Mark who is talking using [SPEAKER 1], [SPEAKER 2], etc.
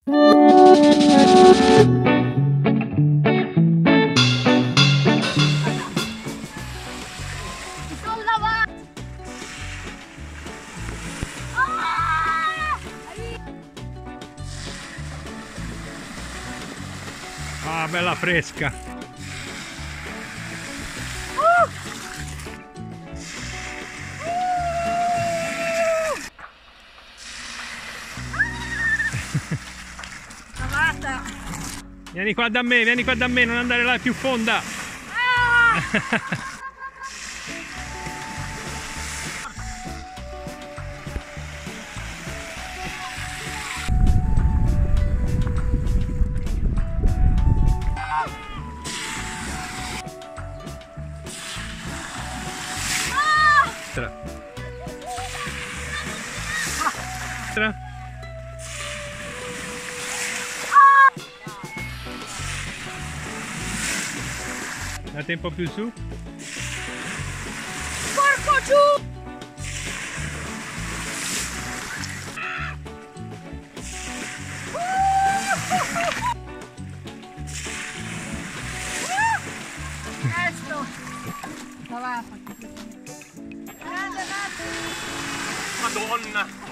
[SPEAKER 1] Ah, bella fresca. Vieni qua da me, non andare là, è più fonda. Date un po' più su.
[SPEAKER 2] Porco giù! Presto! Grande
[SPEAKER 1] Madonna!